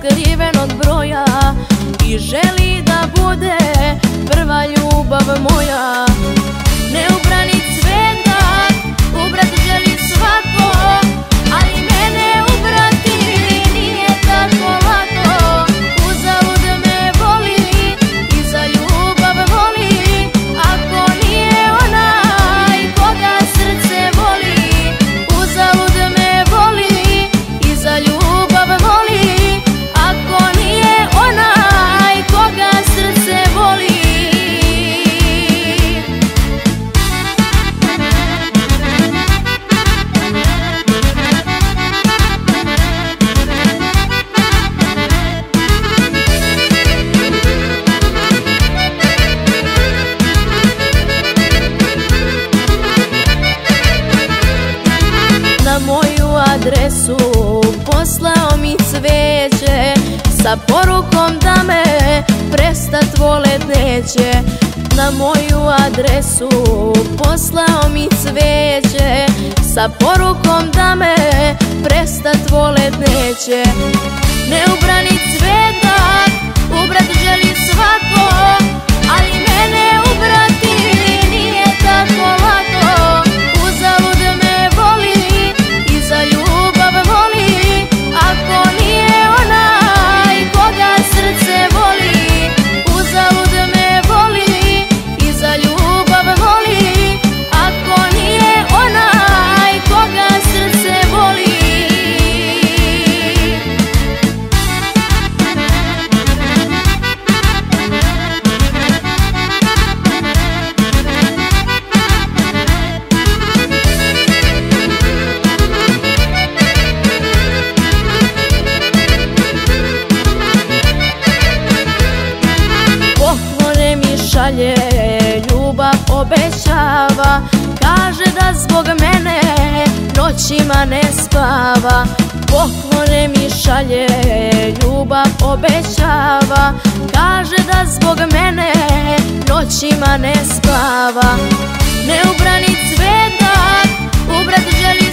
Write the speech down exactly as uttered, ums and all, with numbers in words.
skriven od broja i želi da bude prva ljubav moja. Ne ubrani cvetak, ubrat želi svako, ali mene ubrati nije tako lako. Uzalud me voli i za ljubav voli, ako nije onaj koga srce voli. Uzalud me voli i za ljubav voli, ako nije onaj koga srce voli. Na moju adresu poslao mi cveće sa porukom da me prestat volet neće. Na moju adresu poslao mi cveće sa porukom da me prestat volet neće. Ne ubrani cvetak, ubrat želi svako, ali mene ubrati nije tako lako. Uzalud me voli i za ljubav voli, ako nije onaj koga srce voli. Uzalud me voli i za ljubav voli, ako nije onaj koga srce voli. Poklone mi šalje, ljubav obećava, kaže da zbog mene noćima ne spava. Poklone mi šalje, ljubav obećava, kaže da zbog mene noćima ne spava. Ne ubrani cvetak, ubrat želi